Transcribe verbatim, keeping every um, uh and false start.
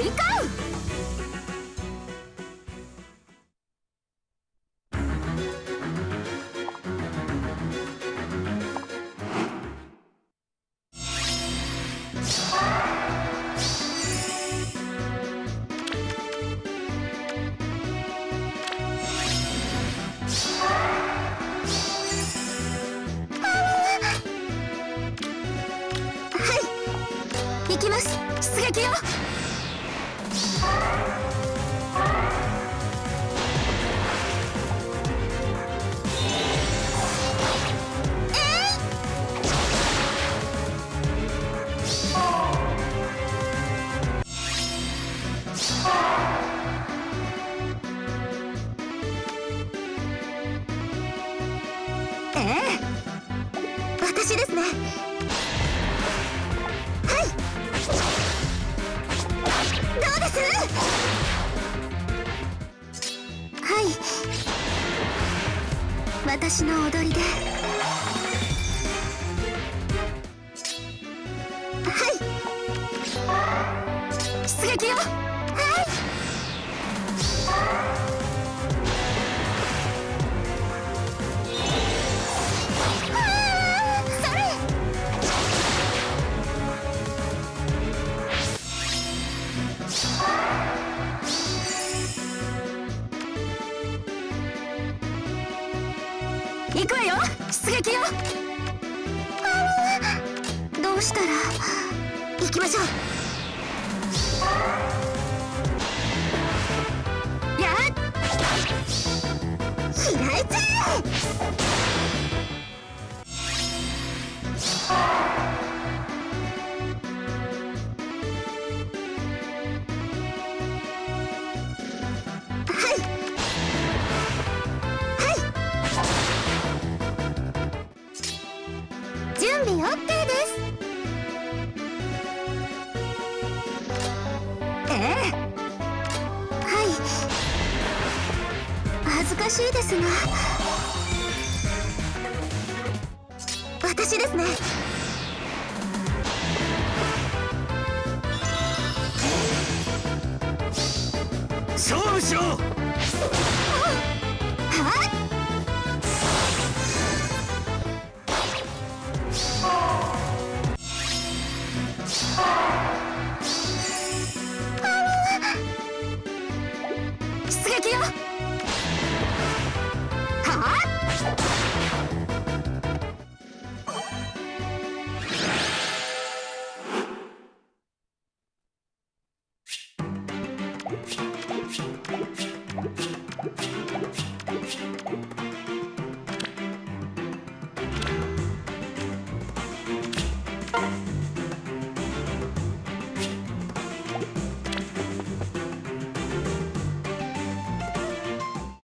いかん。行きます。出撃よ。ええ、私ですね。どうです？はい、私の踊りで。はい、出撃よ。はい、それ。行くわよ。出撃よ。どうしたら。行きましょう。やっ開いちゃえ。準備 OK です。ええ、はい。恥ずかしいですが、私ですね。 勝負しろ。 はっ、出撃よ。